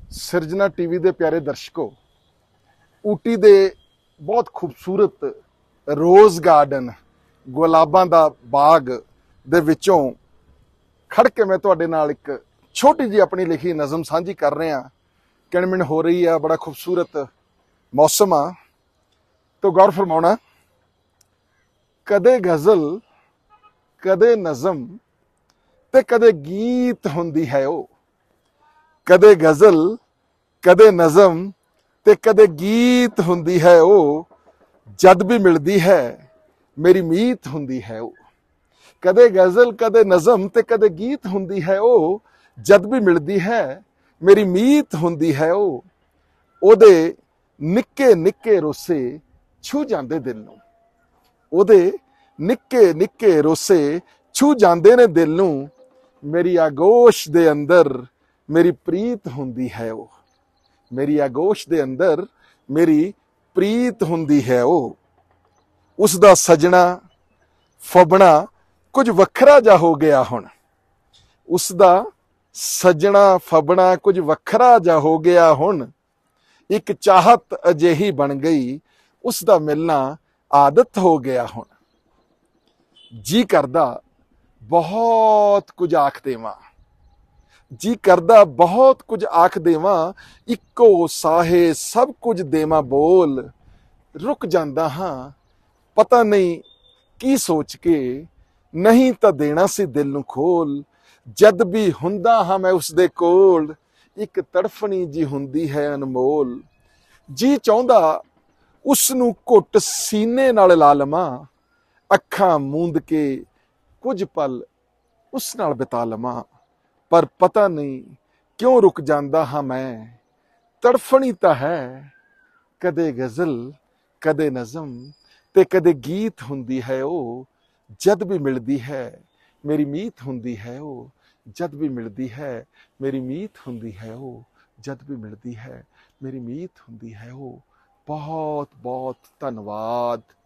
ਸਿਰਜਣਾ ਟੀਵੀ ਦੇ ਪਿਆਰੇ ਦਰਸ਼ਕੋ, ਊਟੀ ਦੇ ਬਹੁਤ ਖੂਬਸੂਰਤ ਰੋਜ਼ ਗਾਰਡਨ ਗੁਲਾਬਾਂ ਦਾ ਬਾਗ ਦੇ ਵਿੱਚੋਂ ਖੜ ਕੇ ਮੈਂ ਤੁਹਾਡੇ ਨਾਲ ਇੱਕ ਛੋਟੀ ਜਿਹੀ ਆਪਣੀ ਲਿਖੀ ਨਜ਼ਮ ਸਾਂਝੀ ਕਰ ਰਿਹਾ। ਕਿਣਮਿਣ ਹੋ ਰਹੀ ਆ, ਬੜਾ ਖੂਬਸੂਰਤ ਮੌਸਮ ਆ। ਤੋ ਗੌਰ ਫਰਮਾਉਣਾ, ਕਦੇ ਗਜ਼ਲ ਕਦੇ ਨਜ਼ਮ ਤੇ ਕਦੇ ਗੀਤ ਹੁੰਦੀ ਹੈ ਉਹ। ਕਦੇ ਗਜ਼ਲ ਕਦੇ ਨਜ਼ਮ ਤੇ ਕਦੇ ਗੀਤ ਹੁੰਦੀ ਹੈ ਉਹ, ਜਦ ਵੀ ਮਿਲਦੀ ਹੈ ਮੇਰੀ ਮੀਤ ਹੁੰਦੀ ਹੈ ਉਹ। ਕਦੇ ਗਜ਼ਲ ਕਦੇ ਨਜ਼ਮ ਤੇ ਕਦੇ ਗੀਤ ਹੁੰਦੀ ਹੈ ਉਹ, ਜਦ ਵੀ ਮਿਲਦੀ ਹੈ ਮੇਰੀ ਮੀਤ ਹੁੰਦੀ ਹੈ ਉਹ। ਉਹਦੇ ਨਿੱਕੇ ਨਿੱਕੇ ਰੋਸੇ ਛੂ ਜਾਂਦੇ ਦਿਲ ਨੂੰ, ਉਹਦੇ ਨਿੱਕੇ ਨਿੱਕੇ ਰੋਸੇ ਛੂ ਜਾਂਦੇ ਨੇ ਦਿਲ ਨੂੰ। ਮੇਰੀ ਆਗੋਸ਼ ਦੇ ਅੰਦਰ ਮੇਰੀ ਪ੍ਰੀਤ ਹੁੰਦੀ ਹੈ ਉਹ, ਮੇਰੀ ਆਗੋਸ਼ ਦੇ ਅੰਦਰ ਮੇਰੀ ਪ੍ਰੀਤ ਹੁੰਦੀ ਹੈ ਉਹ। ਉਸ ਦਾ ਸਜਣਾ ਫਬਣਾ ਕੁਝ ਵੱਖਰਾ ਜਾ ਹੋ ਗਿਆ ਹੁਣ, ਉਸ ਦਾ ਸਜਣਾ ਫਬਣਾ ਕੁਝ ਵੱਖਰਾ ਜਾ ਹੋ ਗਿਆ ਹੁਣ। ਇੱਕ ਚਾਹਤ ਅਜਿਹੀ ਬਣ ਗਈ, ਉਸ ਦਾ ਮਿਲਣਾ ਆਦਤ ਹੋ ਗਿਆ ਹੁਣ। ਜੀ ਕਰਦਾ ਬਹੁਤ ਕੁਝ ਆਖ ਦੇਵਾਂ, ਜੀ ਕਰਦਾ ਬਹੁਤ ਕੁਝ ਆਖ ਦੇਵਾਂ, ਇੱਕੋ ਸਾਹੇ ਸਭ ਕੁਝ ਦੇਵਾਂ ਬੋਲ। ਰੁਕ ਜਾਂਦਾ ਹਾਂ ਪਤਾ ਨਹੀਂ ਕੀ ਸੋਚ ਕੇ, ਨਹੀਂ ਤਾਂ ਦੇਣਾ ਸੀ ਦਿਲ ਨੂੰ ਖੋਲ। ਜਦ ਵੀ ਹੁੰਦਾ ਹਾਂ ਮੈਂ ਉਸਦੇ ਕੋਲ, ਇੱਕ ਤੜਫਣੀ ਜੀ ਹੁੰਦੀ ਹੈ ਅਨਮੋਲ। ਜੀ ਚਾਹੁੰਦਾ ਉਸ ਨੂੰ ਘੁੱਟ ਸੀਨੇ ਨਾਲ ਲਾ ਲਵਾਂ, ਅੱਖਾਂ ਮੂੰਦ ਕੇ ਕੁਝ ਪਲ ਉਸ ਨਾਲ ਬਿਤਾ ਲਵਾਂ। ਪਰ ਪਤਾ ਨਹੀਂ ਕਿਉਂ ਰੁਕ ਜਾਂਦਾ ਹਾਂ ਮੈਂ, ਤੜਫਣੀ ਤਾਂ ਹੈ ਕਦੇ ਗਜ਼ਲ ਕਦੇ ਨਜ਼ਮ ਤੇ ਕਦੇ ਗੀਤ ਹੁੰਦੀ ਹੈ ਉਹ। ਜਦ ਵੀ ਮਿਲਦੀ ਹੈ ਮੇਰੀ ਮੀਤ ਹੁੰਦੀ ਹੈ ਉਹ, ਜਦ ਵੀ ਮਿਲਦੀ ਹੈ ਮੇਰੀ ਮੀਤ ਹੁੰਦੀ ਹੈ ਉਹ, ਜਦ ਵੀ ਮਿਲਦੀ ਹੈ ਮੇਰੀ ਮੀਤ ਹੁੰਦੀ ਹੈ ਉਹ। ਬਹੁਤ ਬਹੁਤ ਧੰਨਵਾਦ।